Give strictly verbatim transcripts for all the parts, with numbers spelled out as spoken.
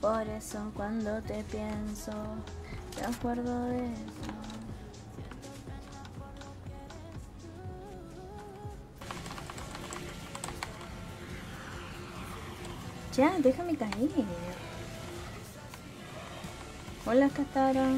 Por eso cuando te pienso, te acuerdo de eso. Ya, déjame caer. Hola, Katara.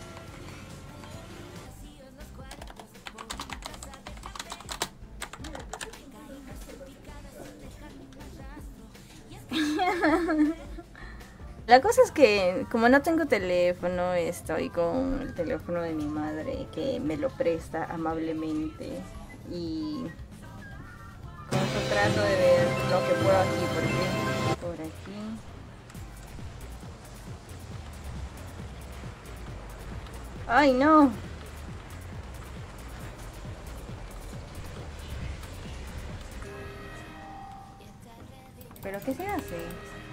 La cosa es que como no tengo teléfono, estoy con el teléfono de mi madre que me lo presta amablemente y con eso trato de ver lo que puedo aquí, por ejemplo, por aquí. ¡Ay, no! ¿Pero qué se hace?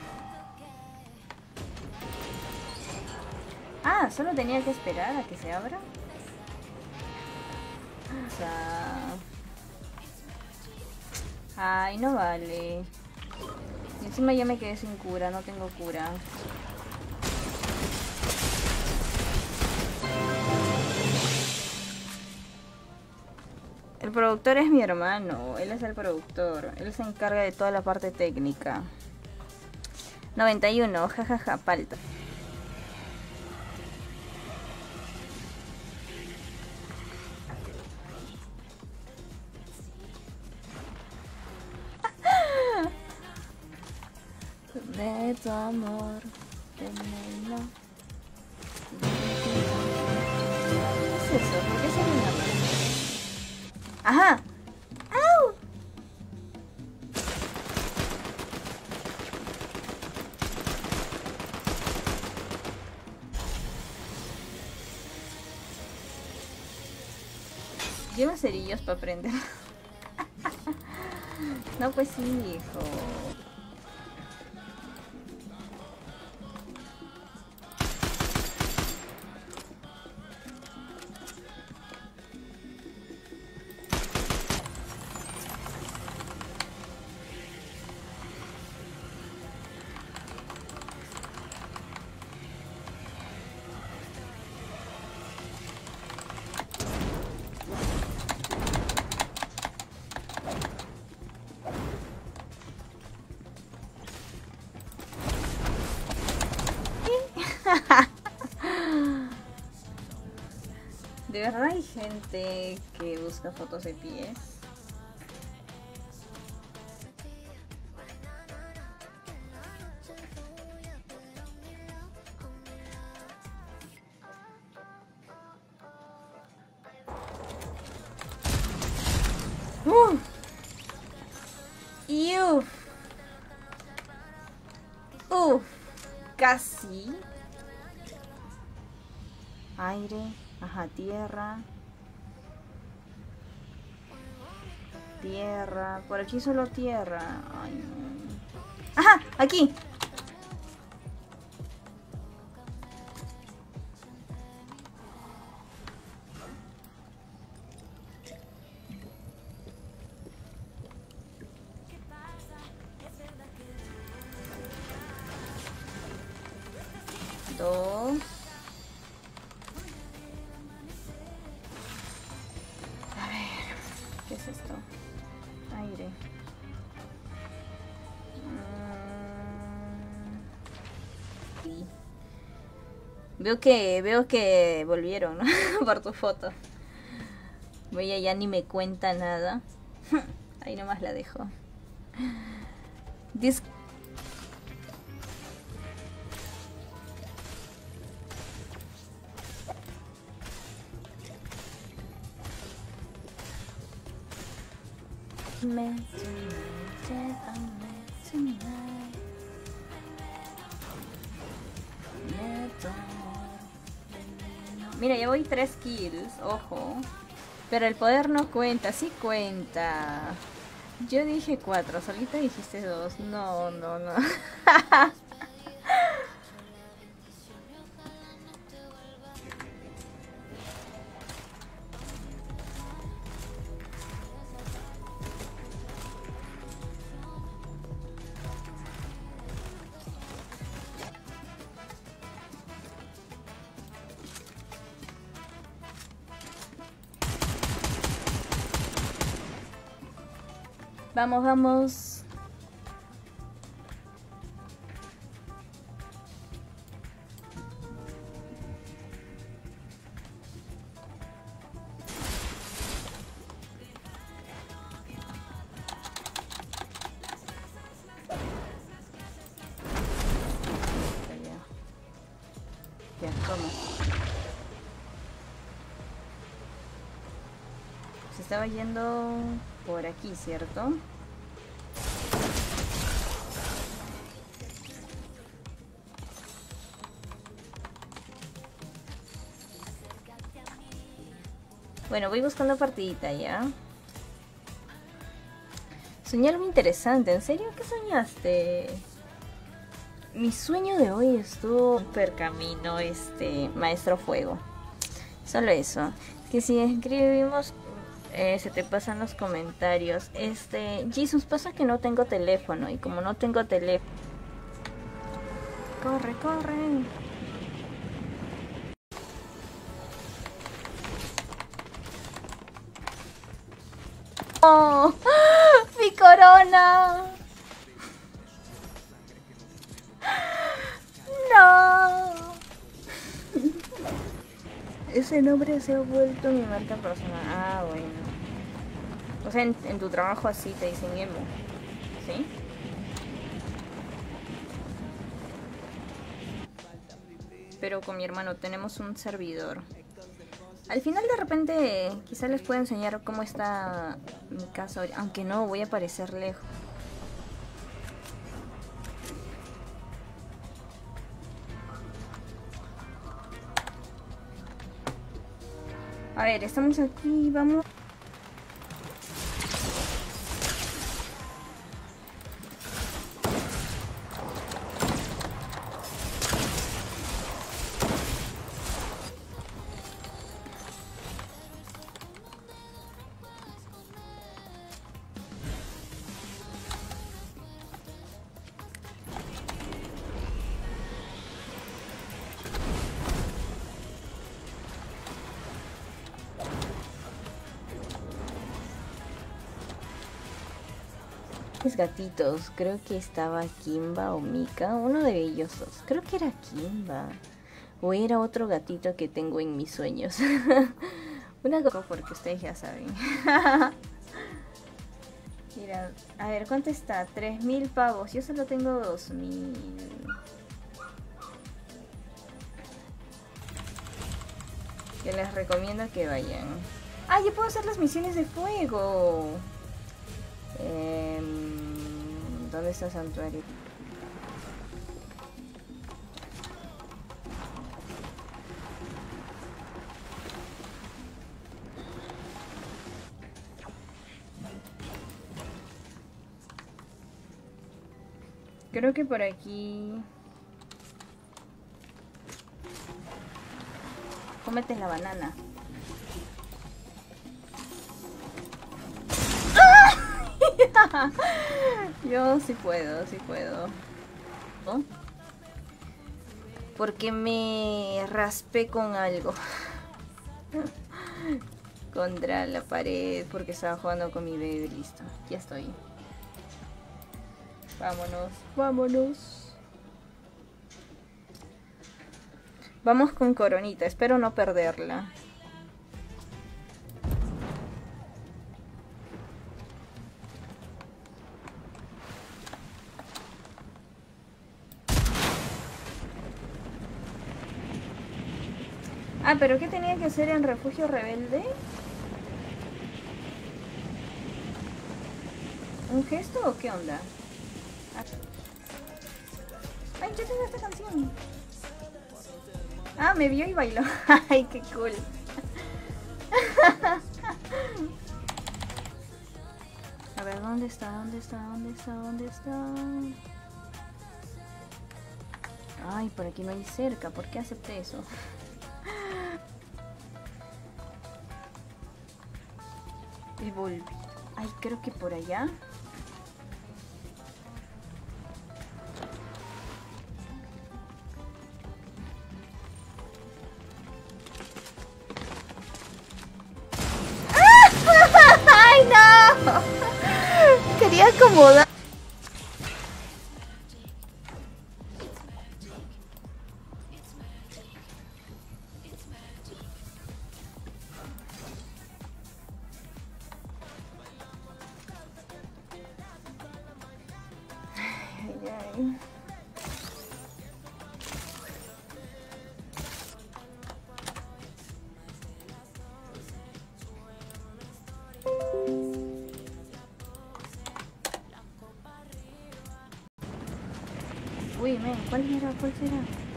Ah, solo tenía que esperar a que se abra. O sea... Ay, no vale. Y encima ya me quedé sin cura, no tengo cura. El productor es mi hermano, él es el productor, él se encarga de toda la parte técnica. noventa y uno, jajaja, palta. De tu amor, de mi no. ¿Qué es eso? ¿Por qué sale una mano? ¡Ajá! ¡Au! Lleva cerillos para prender. No, pues sí, hijo. De verdad hay gente que busca fotos de pies. Uh. Y uf. Uf. Casi. Aire. Ajá, tierra. Tierra. Por aquí solo tierra. Ay, no. Ajá, aquí. Dos. A ver, ¿qué es esto? Aire. Mm. Sí. Veo que, veo que volvieron, ¿no? Por tu foto. Voy ya ni me cuenta nada. Ahí nomás la dejo. Dis Mira, ya voy tres kills, ojo. Pero el poder no cuenta, sí cuenta. Yo dije cuatro, solita dijiste dos. No, no, no. Vamos, vamos. Ya, ¿cómo? Se estaba yendo por aquí, ¿cierto? Bueno, voy buscando partidita ya. Soñé algo interesante. ¿En serio? ¿Qué soñaste? Mi sueño de hoy estuvo per camino, este, Maestro Fuego. Solo eso. Que si escribimos, eh, se te pasan los comentarios. Este, Jesus, pasa que no tengo teléfono. Y como no tengo teléfono... Corre, corre. ¡Oh! ¡Mi corona! ¡No! Ese nombre se ha vuelto mi marca personal. Ah, bueno. O sea, en, en tu trabajo así te dicen emo, ¿sí? Pero con mi hermano tenemos un servidor. Al final de repente quizás les pueda enseñar cómo está mi casa, aunque no, voy a aparecer lejos. A ver, estamos aquí, vamos. Mis gatitos, creo que estaba Kimba o Mika, uno de ellos dos, creo que era Kimba, o era otro gatito que tengo en mis sueños. Una cosa porque ustedes ya saben. Mira, a ver, ¿cuánto está? tres mil pavos, yo solo tengo dos mil. Que les recomiendo que vayan. Ah, yo puedo hacer las misiones de fuego. Eh, ¿Dónde está el santuario? Creo que por aquí... Cómete la banana. Yo sí puedo, sí puedo. ¿No? Porque me raspé con algo. Contra la pared porque estaba jugando con mi bebé. Listo, ya estoy. Vámonos, vámonos. Vamos con coronita, espero no perderla. Ah, pero ¿qué tenía que hacer en Refugio Rebelde? ¿Un gesto o qué onda? Ay, yo tengo esta canción. Ah, me vio y bailó. Ay, qué cool. A ver, ¿dónde está? ¿Dónde está? ¿Dónde está? ¿Dónde está? Ay, por aquí no hay cerca. ¿Por qué acepté eso? Y volví. Ay, creo que por allá. ¡Ay, no! ¡Qué incomodando. Ay, ay. Uy, men, ¿cuál será? ¿Cuál será?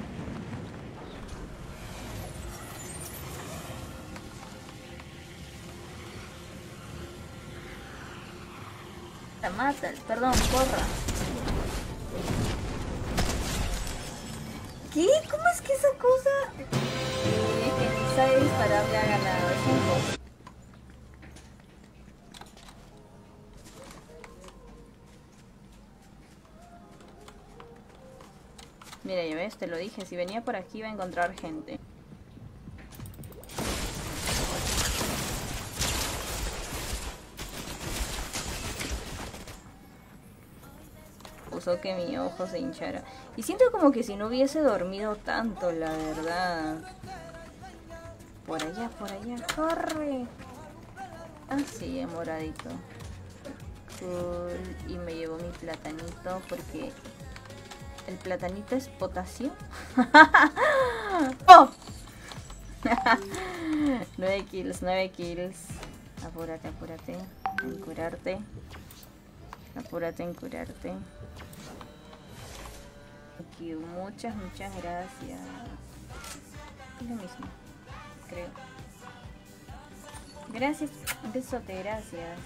La mata, perdón, porra. ¿Qué? ¿Cómo es que esa cosa? Eh, que si sabe dispararle ha ganado, es un poco. Mira, ya ves, te lo dije, si venía por aquí iba a encontrar gente. Puso que mi ojo se hinchara. Y siento como que si no hubiese dormido tanto, la verdad. Por allá, por allá, corre. Ah, sí, moradito. Cool. Y me llevó mi platanito porque... ¿el platanito es potasio? ¡Oh! nueve kills, nueve kills. Apúrate, apúrate. En curarte. Apúrate en curarte. Thank you. Muchas, muchas gracias. Es lo mismo, creo. Gracias. Un besote, gracias.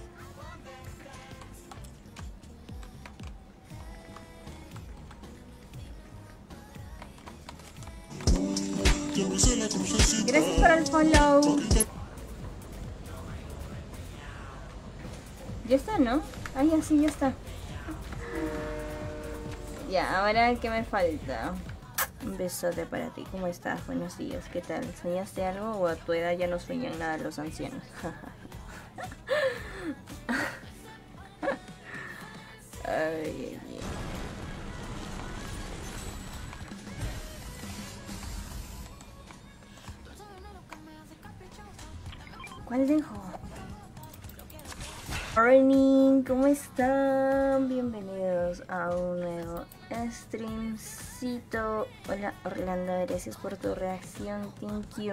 Gracias por el follow. Ya está, ¿no? Ah, ya sí, ya está. Ya, ahora ¿qué me falta? Un besote para ti. ¿Cómo estás? Buenos días. ¿Qué tal? ¿Soñaste algo o a tu edad ya no sueñan nada los ancianos? Ay, ay, ay. ¿Cuál dejo? Morning, ¿cómo están? Bienvenidos a un nuevo streamcito. Hola Orlando, gracias por tu reacción, thank you.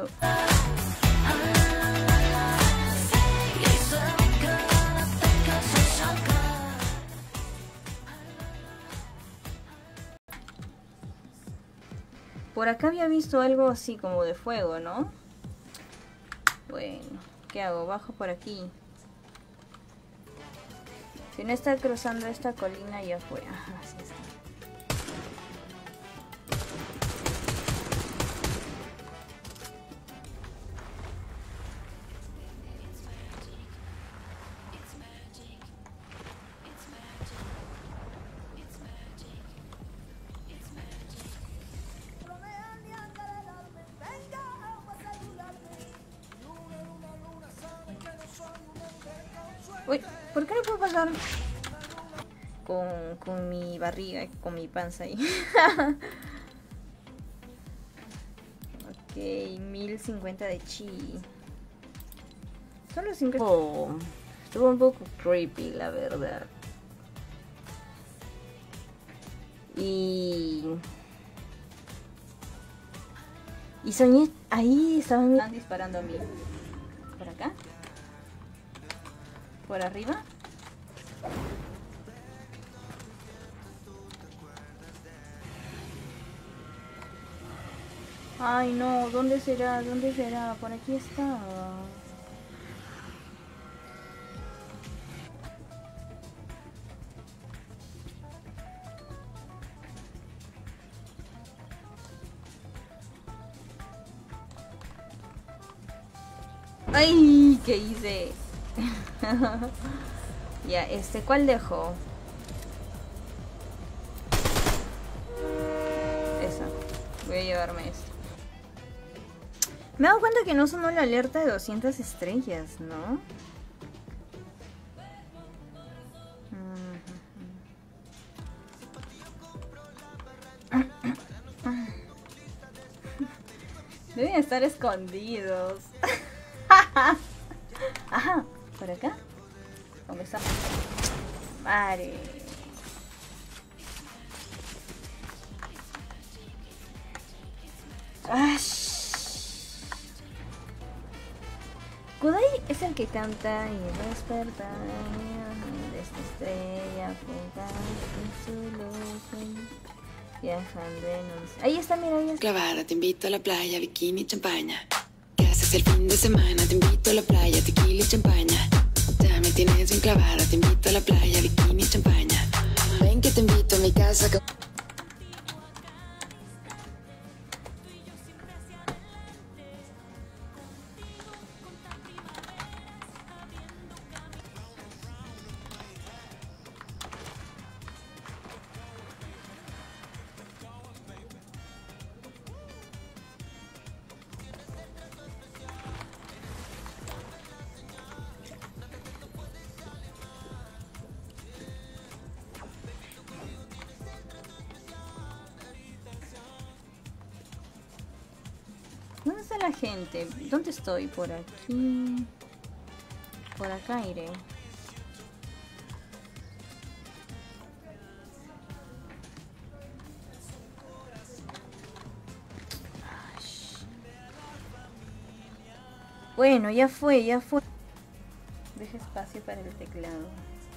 Por acá había visto algo así como de fuego, ¿no? Bueno, ¿qué hago? Bajo por aquí. Si no está cruzando esta colina, ya fue. Así está. Uy, ¿por qué no puedo pasar? Con, con mi barriga, con mi panza ahí. Ok, mil cincuenta de chi. Solo cinco. Oh, estuvo un poco creepy, la verdad. Y... Y soñé... Ahí estaban disparando a mí. ¿Por acá? ¿Por arriba? Ay no, ¿dónde será? ¿Dónde será? Por aquí está. Ay, ¿qué hice? Ya, este, ¿cuál dejo? Esa. Voy a llevarme esto. Me he dado cuenta que no sonó la alerta de doscientas estrellas, ¿no? Mm. Deben estar escondidos. Ajá, por acá. Comenzamos. Vale. Kudai es el que canta y despertar de esta estrella fugaz en su luz, viajando en un... Ahí está, mira, ahí está. Clavada, te invito a la playa, bikini, champaña. ¿Qué haces el fin de semana? Te invito a la playa, tequila y champaña. Ya me tienes bien clavada, te invito a la playa, bikini y champaña. Ven que te invito a mi casa. ¿Dónde está la gente? ¿Dónde estoy? Por aquí. Por acá iré. Bueno, ya fue, ya fue. Deja espacio para el teclado.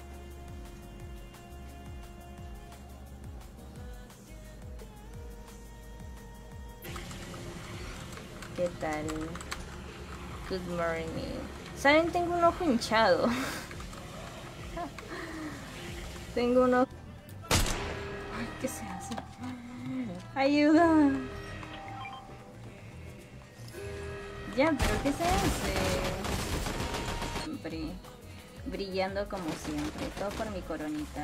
¿Qué tal? Good morning. ¿Saben? Tengo un ojo hinchado. Tengo un ojo... Ay, ¿qué se hace? ¡Ayuda! Ya, pero ¿qué se hace? Siempre brillando como siempre. Todo por mi coronita.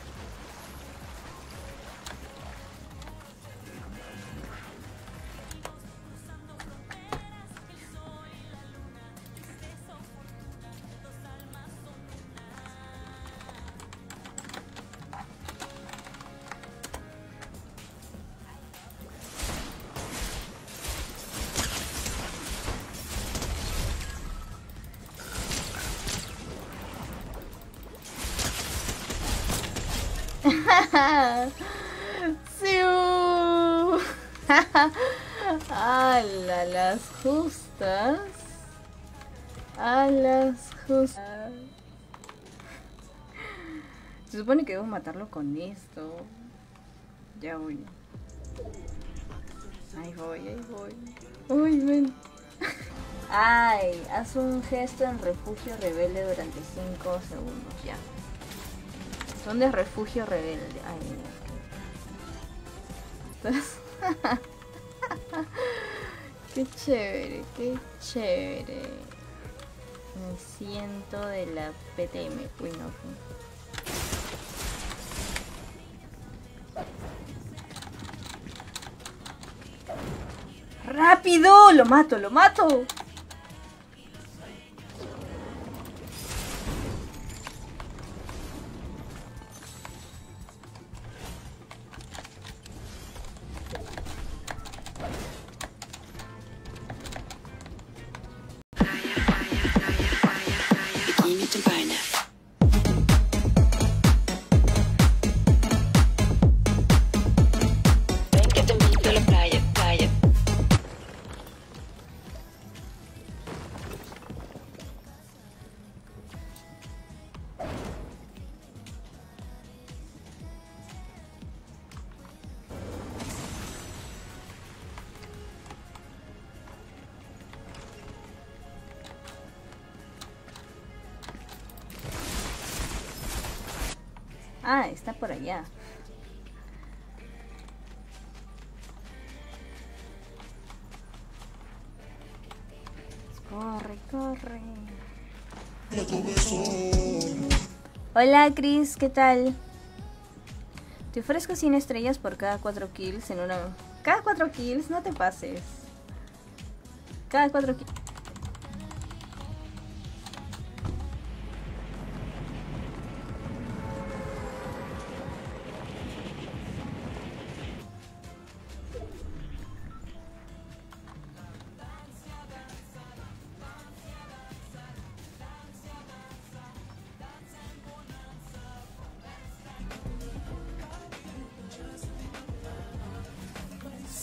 ¡Sí! ¡Hala, las justas! ¡A las justas! Se supone que debo matarlo con esto. Ya voy. Ahí voy, ahí voy. ¡Uy, ven! ¡Ay! Haz un gesto en refugio rebelde durante cinco segundos. Ya. Son de refugio rebelde. Ay, entonces... Qué chévere, qué chévere. Me siento de la P T M. Uy, no. ¡Rápido! ¡Lo mato, lo mato! Bikini, champaña. Ven que te invito a la playa, playa. Ah, está por allá. Corre, corre. Hola, Chris, ¿qué tal? Te ofrezco cien estrellas por cada cuatro kills en una... Cada cuatro kills, no te pases. Cada cuatro kills.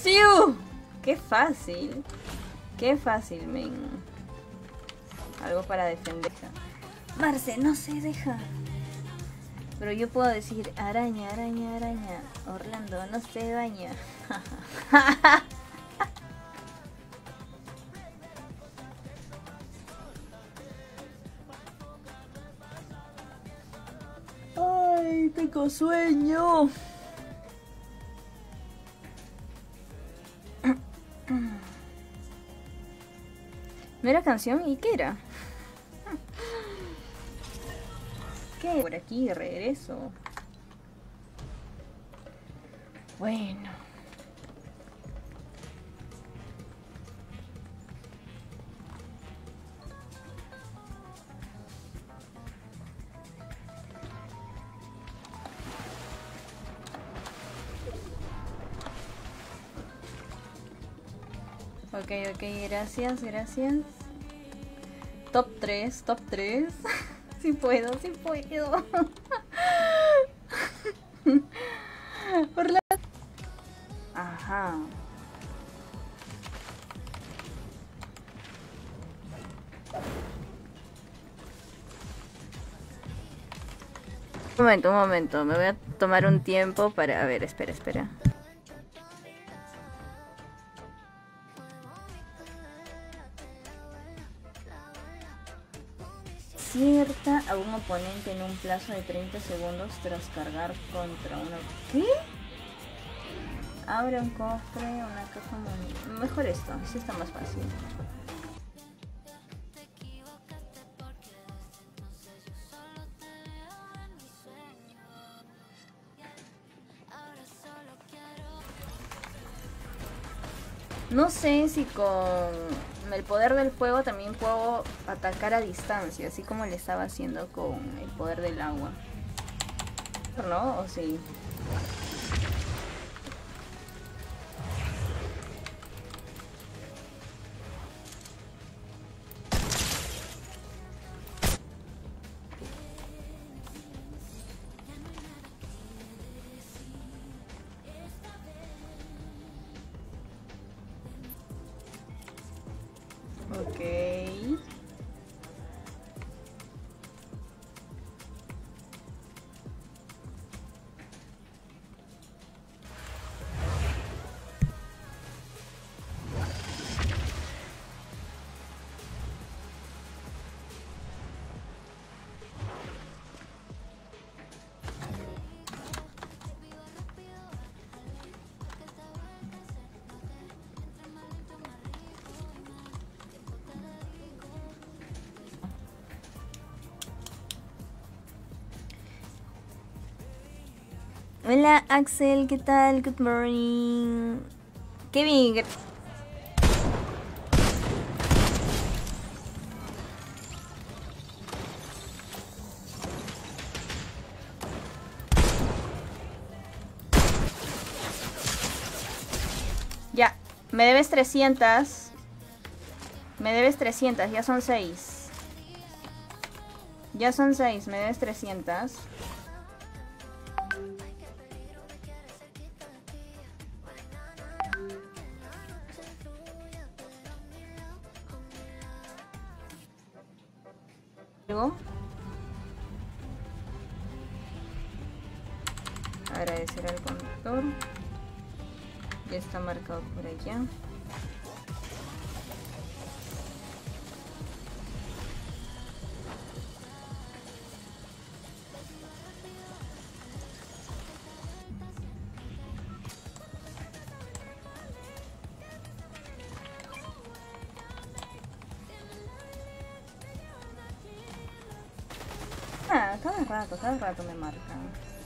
¡Siu! ¡Qué fácil! ¡Qué fácil, men! Algo para defender. Marce, no se deja. Pero yo puedo decir araña, araña, araña. Orlando, no se daña. Ay, tengo sueño. ¿No era canción? ¿Y qué era? ¿Qué? Por aquí, regreso. Bueno. Ok, ok, gracias, gracias. Top tres, top tres. Sí puedo, sí puedo. Por la... Ajá. Un momento, un momento. Me voy a tomar un tiempo para... A ver, espera, espera. Acierta a un oponente en un plazo de treinta segundos tras cargar contra una... ¿Qué? Abre un cofre, una caja muy... Mejor esto, esto está más fácil. No sé si con el poder del fuego también puedo atacar a distancia, así como le estaba haciendo con el poder del agua. ¿No? ¿O sí? Ok. Hola Axel, ¿qué tal? Good morning. Kevin. Ya, me debes trescientas. Me debes trescientas, ya son seis. Ya son seis, me debes trescientas. Agradecer al conductor. Ya está marcado por allá. Ah, cada rato, cada rato me marcan.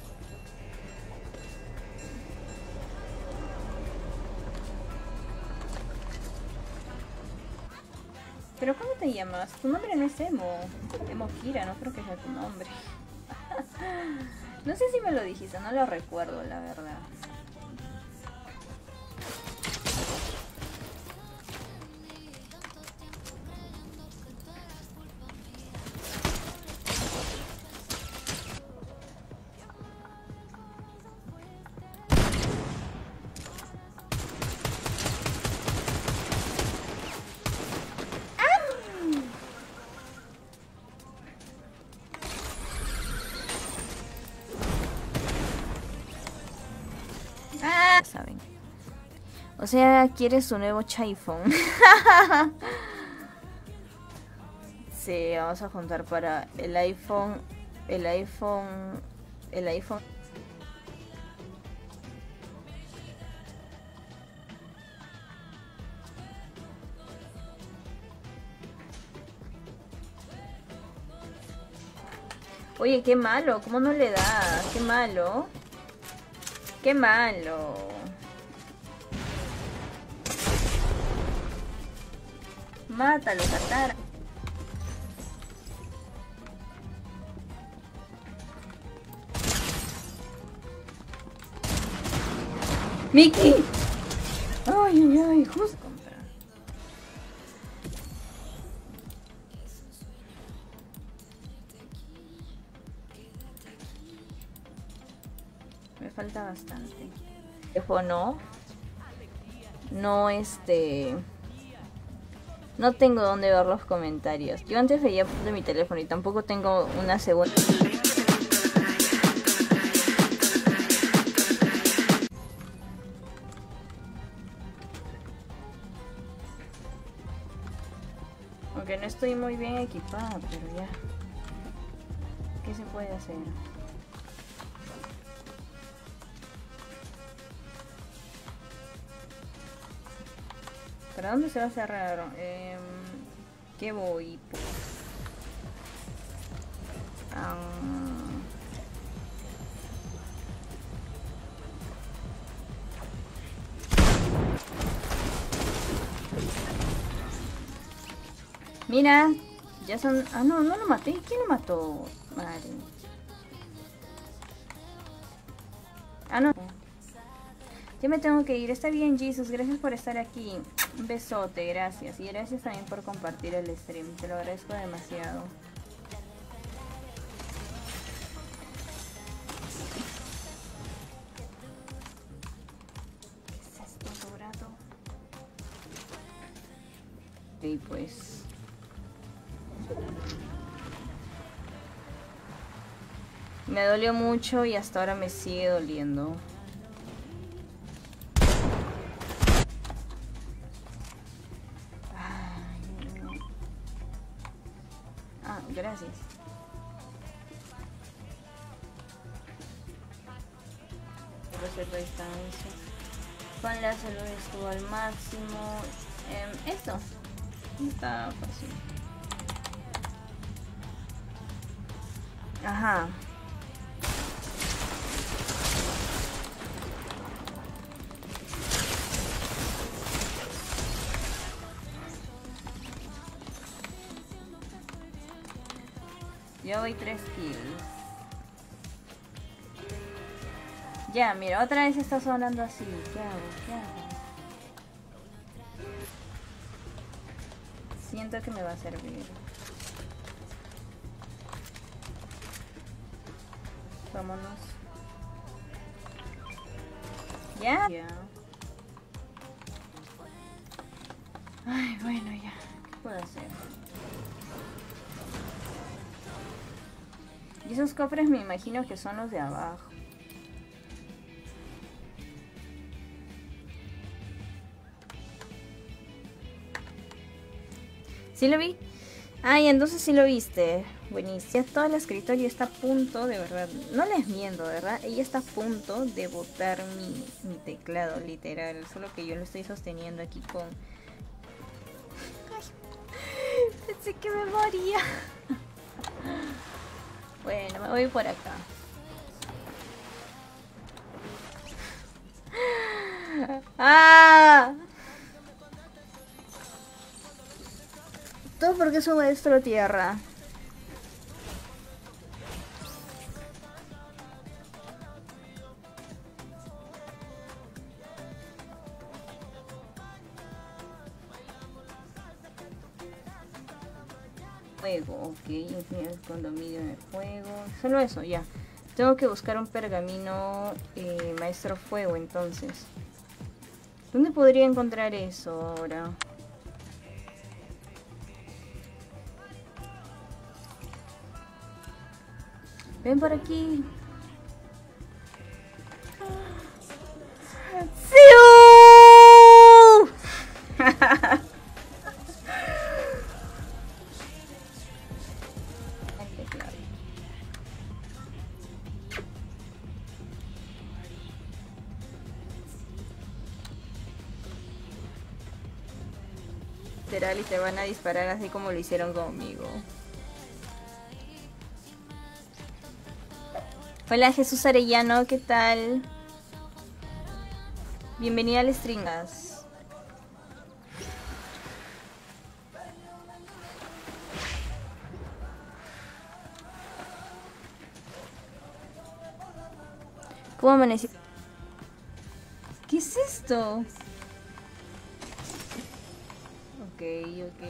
¿Pero cómo te llamas? Tu nombre no es Emo. Emo Kira, no creo que sea tu nombre. No sé si me lo dijiste, no lo recuerdo, la verdad. O sea, ¿quieres su nuevo iPhone? Sí, vamos a juntar para el iPhone, el iPhone, el iPhone. Oye, qué malo, ¿cómo no le das? Qué malo. Qué malo. Mátalo, Katara. ¡Miki! Ay, ay, ay, justo. Me falta bastante. Teléfono. No, este... No tengo dónde ver los comentarios. Yo antes veía de mi teléfono y tampoco tengo una segunda... Aunque no estoy muy bien equipada, pero ya. ¿Qué se puede hacer? ¿Para dónde se va a cerrar? Eh, ¿Qué voy? Um... Mira, ya son... Ah, no, no lo maté. ¿Quién lo mató? Madre. Ah, no. Ya me tengo que ir. Está bien, Jesus. Gracias por estar aquí. Un besote, gracias. Y gracias también por compartir el stream. Te lo agradezco demasiado. ¿Qué es esto dorado? Y pues... Me dolió mucho y hasta ahora me sigue doliendo. Ah, gracias. Reserva distancia. Con la salud estuvo al máximo. Eh, esto está fácil. Ajá. Yo voy tres kills. Ya, mira, otra vez está sonando así. ¿Qué hago? ¿Qué hago? Siento que me va a servir. Vámonos. ¿Ya? Ya. Ay, bueno, ya. ¿Qué puedo hacer? Y esos cofres me imagino que son los de abajo. ¿Sí lo vi? Ay, entonces sí lo viste. Buenísimo. Ya todo el escritorio está a punto, de verdad. No les miento, de verdad. Ella está a punto de botar mi, mi teclado, literal. Solo que yo lo estoy sosteniendo aquí con... Ay, pensé que me moría. Bueno, me voy por acá. ¡Ah! Todo porque es un maestro tierra. Fuego, ok, el condominio de fuego. Solo eso, ya. Tengo que buscar un pergamino eh, maestro fuego, entonces. ¿Dónde podría encontrar eso ahora? Ven por aquí. ¡Sí! literal y te van a disparar así como lo hicieron conmigo. Hola Jesús Arellano, ¿qué tal? Bienvenida al Stringas. ¿Cómo amaneció? ¿Qué es esto? Ok, ok.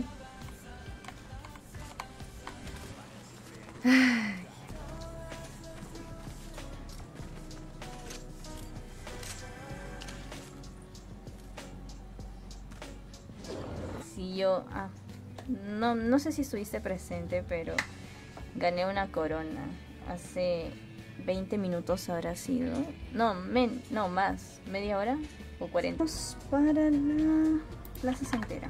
Si yo... Ah, no, no sé si estuviste presente, pero gané una corona. Hace veinte minutos habrá sido. No, men, no más. ¿Media hora? ¿O cuarenta? Vamos para la plaza Santera.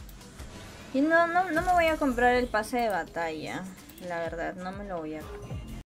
Y no, no, no me voy a comprar el pase de batalla. La verdad, no me lo voy a...